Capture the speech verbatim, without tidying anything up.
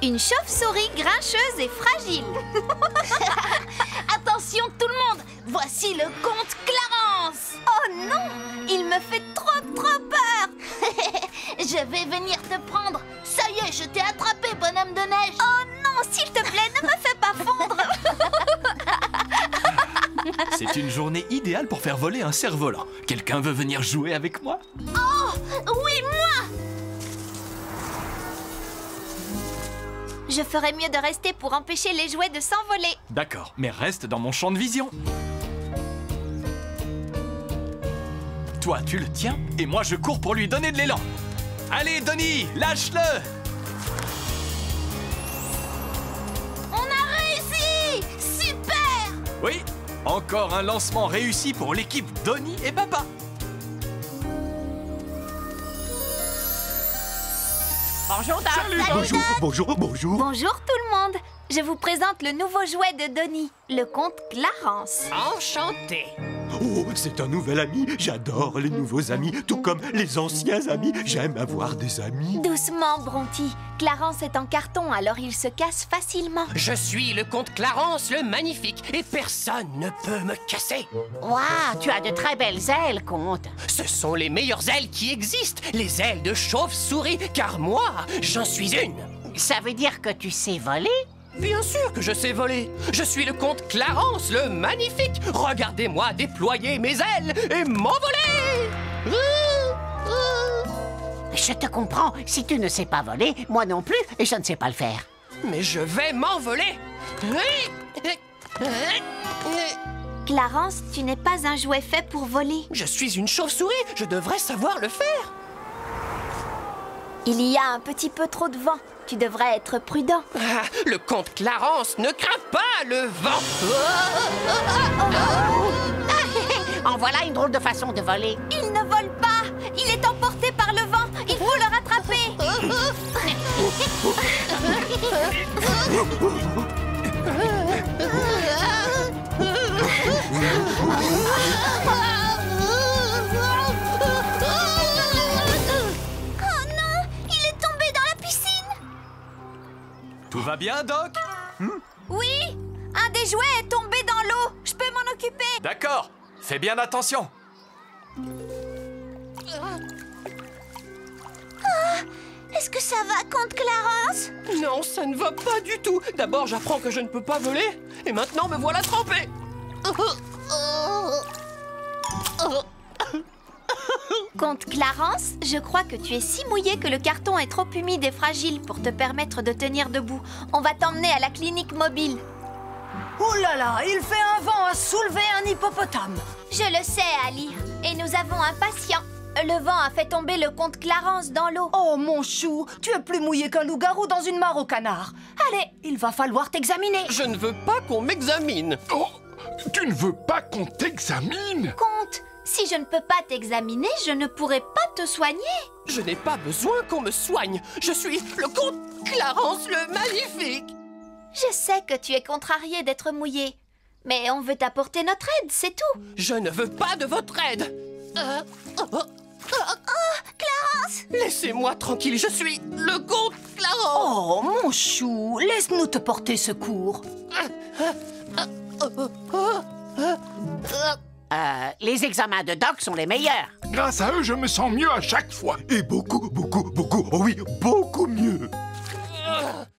Une chauve-souris grincheuse et fragile. Attention tout le monde, voici le comte Clarence. Oh non, il me fait trop trop peur. Je vais venir te prendre. Ça y est, je t'ai attrapé, bonhomme de neige. Oh non, s'il te plaît, ne me fais pas fondre. C'est une journée idéale pour faire voler un cerf-volant. Quelqu'un veut venir jouer avec moi? Oh, oui, moi. Je ferais mieux de rester pour empêcher les jouets de s'envoler. D'accord, mais reste dans mon champ de vision. Toi, tu le tiens, et moi, je cours pour lui donner de l'élan. Allez, Donnie, lâche-le! On a réussi! Super! Oui, encore un lancement réussi pour l'équipe Donnie et Papa. Bonjour, Doc. Salut, bonjour, bonjour, bonjour. Bonjour tout le monde. Je vous présente le nouveau jouet de Donnie, le comte Clarence. Enchanté. Oh, c'est un nouvel ami. J'adore les nouveaux amis, tout comme les anciens amis. J'aime avoir des amis. Doucement, Bronty. Clarence est en carton, alors il se casse facilement. Je suis le comte Clarence le Magnifique et personne ne peut me casser. Waouh, tu as de très belles ailes, comte. Ce sont les meilleures ailes qui existent, les ailes de chauve-souris, car moi, j'en suis une. Ça veut dire que tu sais voler? Bien sûr que je sais voler. Je suis le comte Clarence le Magnifique. Regardez-moi déployer mes ailes et m'envoler. Je te comprends. Si tu ne sais pas voler, moi non plus, et je ne sais pas le faire. Mais je vais m'envoler. Clarence, tu n'es pas un jouet fait pour voler. Je suis une chauve-souris, je devrais savoir le faire. Il y a un petit peu trop de vent. Tu devrais être prudent. Ah, le comte Clarence ne craint pas le vent. En voilà une drôle de façon de voler. Il ne vole pas. Il est emporté par le vent. Il faut le rattraper. Tout va bien, Doc? Oui, un des jouets est tombé dans l'eau. Je peux m'en occuper. D'accord, fais bien attention. Est-ce que ça va, comte Clarence? Non, ça ne va pas du tout. D'abord, j'apprends que je ne peux pas voler. Et maintenant, me voilà trempé. Comte Clarence, je crois que tu es si mouillé que le carton est trop humide et fragile pour te permettre de tenir debout. On va t'emmener à la clinique mobile. Ouh là là, il fait un vent à soulever un hippopotame. Je le sais, Ali. Et nous avons un patient. Le vent a fait tomber le comte Clarence dans l'eau. Oh mon chou, tu es plus mouillé qu'un loup-garou dans une mare au canard. Allez, il va falloir t'examiner. Je ne veux pas qu'on m'examine. Oh, tu ne veux pas qu'on t'examine? Comte, si je ne peux pas t'examiner, je ne pourrai pas te soigner. Je n'ai pas besoin qu'on me soigne. Je suis le comte Clarence le Magnifique. Je sais que tu es contrarié d'être mouillé. Mais on veut t'apporter notre aide, c'est tout. Je ne veux pas de votre aide. Euh, oh, oh, oh, Clarence! Laissez-moi tranquille, je suis le comte Clarence. Oh mon chou, laisse-nous te porter secours. Euh, les examens de Doc sont les meilleurs. Grâce à eux, je me sens mieux à chaque fois. Et beaucoup, beaucoup, beaucoup, oh oui, beaucoup mieux.